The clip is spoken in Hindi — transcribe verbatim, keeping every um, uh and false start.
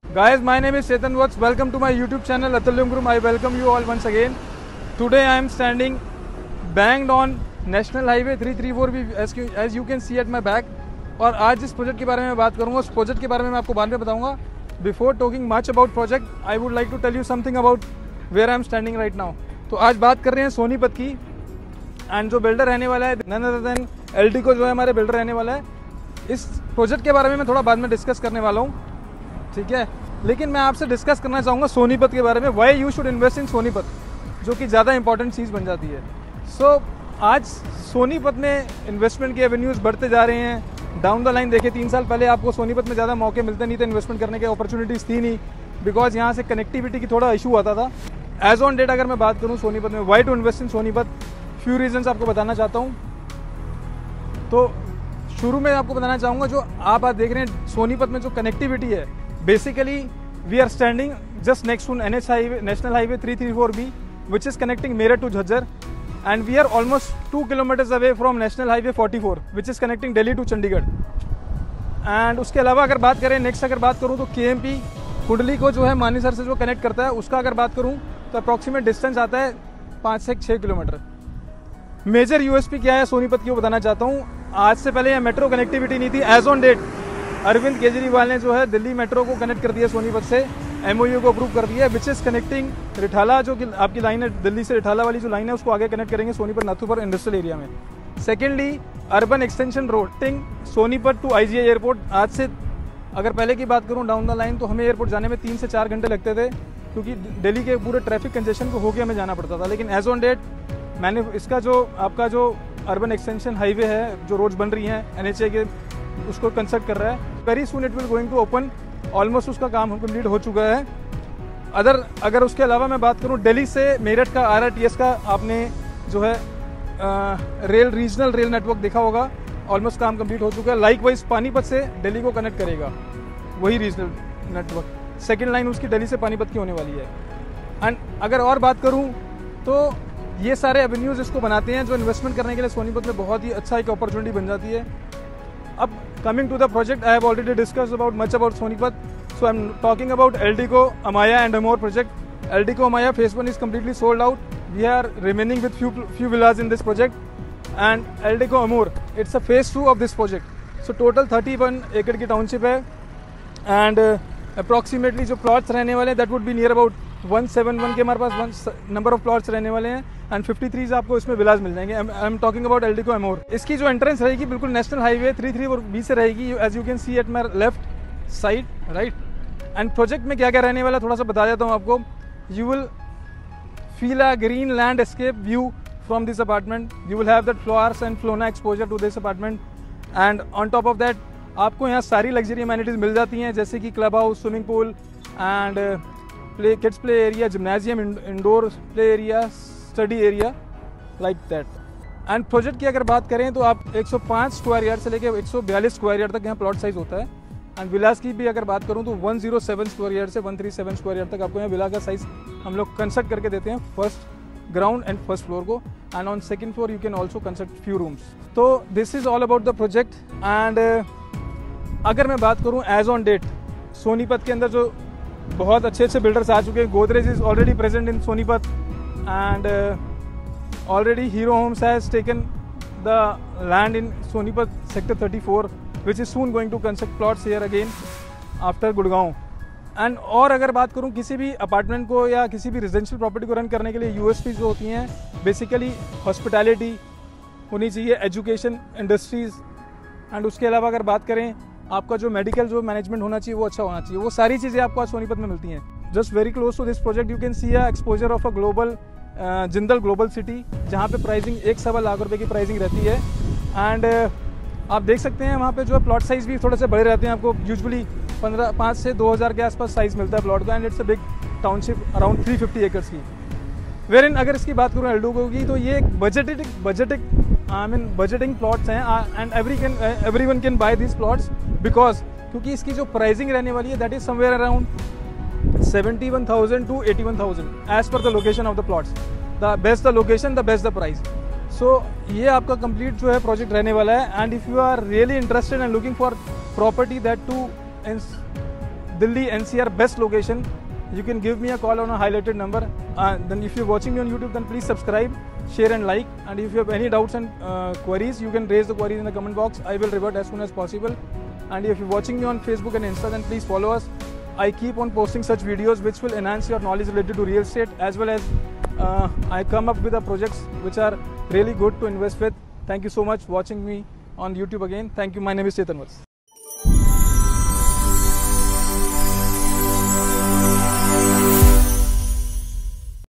Guys, my name is Chetan Watts. Welcome to my YouTube channel Atulyam Group. I welcome you all once again. Today I am standing banged on National Highway three thirty-four B as, as you can see at my back. और आज जिस प्रोजेक्ट के बारे में बात करूँगा उस प्रोजेक्ट के बारे में मैं आपको बाद में बताऊँगा. Before talking much about project I would like to tell you something about where I am standing right now. तो आज बात कर रहे हैं सोनीपत की. एंड जो बिल्डर रहने वाला है नन अदर देन एल्डिको जो है हमारे बिल्डर रहने वाला है. इस प्रोजेक्ट के बारे में मैं थोड़ा बाद में डिस्कस करने वाला हूँ, ठीक है. लेकिन मैं आपसे डिस्कस करना चाहूँगा सोनीपत के बारे में. Why you should invest in Sonipat, जो कि ज़्यादा इंपॉर्टेंट चीज़ बन जाती है. सो so, आज सोनीपत में इन्वेस्टमेंट के एवेन्यूज़ बढ़ते जा रहे हैं. डाउन द लाइन देखे तीन साल पहले आपको सोनीपत में ज़्यादा मौके मिलते नहीं थे, इन्वेस्टमेंट करने के अपॉर्चुनिटीज़ थी नहीं, बिकॉज यहाँ से कनेक्टिविटी की थोड़ा इशू आता था. एज ऑन डेट अगर मैं बात करूँ सोनीपत में why to invest in Sonipat, few reasons आपको बताना चाहता हूँ. तो शुरू में आपको बताना चाहूँगा जो आप आज देख रहे हैं सोनीपत में जो कनेक्टिविटी है, basically we are standing just next to N H highway national highway three three four B which is connecting Meerut to Jhajjar, and we are almost two kilometres away from national highway forty four which is connecting Delhi to Chandigarh. And उसके अलावा अगर बात करें नेक्स्ट अगर बात करूँ तो के एम पी कुंडली को जो है मानेसर से जो कनेक्ट करता है उसका अगर बात करूँ तो अप्रॉक्सीमेट डिस्टेंस आता है पाँच से छः किलोमीटर. मेजर यूएसपी क्या है सोनीपत की वो बताना चाहता हूँ. आज से पहले यहाँ मेट्रो कनेक्टिविटी नहीं थी. As on date Arvind Kejriwal ने जो है दिल्ली मेट्रो को कनेक्ट कर दिया सोनीपत से, एमओयू को अप्रूव कर दिया, विच इज कनेक्टिंग रिठाला जो कि आपकी लाइन है दिल्ली से रिठाला वाली जो लाइन है उसको आगे कनेक्ट करेंगे सोनीपत नाथूपुर इंडस्ट्रियल एरिया में. Secondly urban extension roading Sonipat to IGI airport. आज से अगर पहले की बात करूँ डाउन द लाइन तो हमें एयरपोर्ट जाने में तीन से चार घंटे लगते थे, क्योंकि दिल्ली के पूरे ट्रैफिक कंजेशन को होकर हमें जाना पड़ता था. लेकिन एज ऑन डेट मैंने इसका जो आपका जो अर्बन एक्सटेंशन हाईवे है जो रोड्स बन रही हैं एनएचए के उसको कंस्ट्रक्ट कर रहा है. Very soon it will going to open. Almost उसका काम कंप्लीट हो चुका है. अदर अगर उसके अलावा मैं बात करूं दिल्ली से मेरठ का आरआरटीएस का आपने जो है आ, रेल रीजनल रेल नेटवर्क देखा होगा, ऑलमोस्ट काम कंप्लीट हो चुका है. लाइक वाइज पानीपत से दिल्ली को कनेक्ट करेगा वही रीजनल नेटवर्क. सेकेंड लाइन उसकी दिल्ली से पानीपत की होने वाली है. एंड अगर और बात करूँ तो ये सारे एवेन्यूज़ इसको बनाते हैं जो इन्वेस्टमेंट करने के लिए सोनीपत में बहुत ही अच्छा एक अपॉर्चुनिटी बन जाती है. अब coming to the project I have already discussed about much about Sonipat. So I am talking about Eldeco Amaya and Amor project. Eldeco Amaya phase one is completely sold out. We are remaining with few few villas in this project. And Eldeco Amor it's a phase two of this project. So total thirty one एकड़ की टाउनशिप है. एंड अप्रॉक्सीमेटली जो प्लॉट्स रहने वाले हैं that would be near about one seven one के हमारे पास वन नंबर ऑफ प्लॉट्स रहने वाले हैं. एंड फिफ्टी थ्री आपको इसमें विलाज मिल जाएंगे. I am talking about Eldeco Amor. इसकी जो एंट्रेंस रहेगी बिल्कुल national highway three three B से रहेगी, as you can see at my left side right. And project में क्या क्या रहने वाला थोड़ा सा बता देता हूँ आपको. You will feel a green landscape view from this apartment. You will have that flowers and flora exposure to this apartment. And on top of that आपको यहाँ सारी लग्जरी अमेनिटीज मिल जाती हैं, जैसे कि club house, swimming pool and play kids play area, gymnasium, indoor play area, study area like that. And project की अगर बात करें तो आप एक सौ पाँच स्क्वायर यार्ड से लेकर एक सौ बयालीस स्क्वायर यार्ड तक यहाँ प्लॉट साइज होता है. एंड विलास की भी अगर बात करूँ तो एक सौ सात स्क्वायर यार्ड से एक सौ सैंतीस स्क्वायर यार्ड तक आपको यहाँ विला का साइज हम लोग कंस्ट्रक्ट करके देते हैं first ground and first floor को. And on second floor you can also construct few rooms. तो this is all about the project. And अगर मैं बात करूँ एज ऑन डेट सोनीपत के अंदर जो बहुत अच्छे अच्छे बिल्डर्स आ चुके हैं. Godrej is already present in Sonipat and uh, already Hero Homes has taken the land in Sonipat sector thirty-four, which is soon going to construct plots here again after Gurgaon. And और अगर बात करूँ किसी भी अपार्टमेंट को या किसी भी रेजिडेंशियल प्रॉपर्टी को रन करने के लिए यूएसपी जो होती हैं बेसिकली हॉस्पिटैलिटी होनी चाहिए, एजुकेशन, इंडस्ट्रीज. एंड उसके अलावा अगर बात करें आपका जो मेडिकल जो मैनेजमेंट होना चाहिए वो अच्छा होना चाहिए. वो सारी चीज़ें आपको आज सोनीपत में मिलती हैं. Just very close to this project you can see a exposure of a global Jindal global city, जहाँ पे प्राइसिंग एक सवा लाख रुपए की प्राइसिंग रहती है. एंड uh, आप देख सकते हैं वहाँ पे जो है प्लॉट साइज भी थोड़े से बड़े रहते हैं. आपको यूजुअली पंद्रह पाँच से दो हज़ार के आसपास साइज मिलता है प्लॉट का. And it's a big township around three fifty acres की. वेर इन अगर इसकी बात करूँ एल्डिको की तो ये एक budgeted budgeting I mean budgeting plots हैं. And every can everyone can buy this plots because क्योंकि इसकी जो प्राइसिंग रहने वाली है that is somewhere around seventy-one thousand to eighty-one thousand as per the location of the plots. The best the location, the best the price. So ये आपका complete जो है project रहने वाला है. And if you are really interested and looking for property that too in Delhi N C R best location, you can give me a call on a highlighted number. Uh, then if you're watching me on YouTube, then please subscribe, share and like. And if you have any doubts and uh, queries, you can raise the queries in the comment box. I will revert as soon as possible. And if you're watching me on Facebook and Insta, then please follow us. I keep on posting such videos which will enhance your knowledge related to real estate, as well as uh, I come up with the projects which are really good to invest with. Thank you so much for watching me on YouTube again. Thank you. My name is Chetan Vats.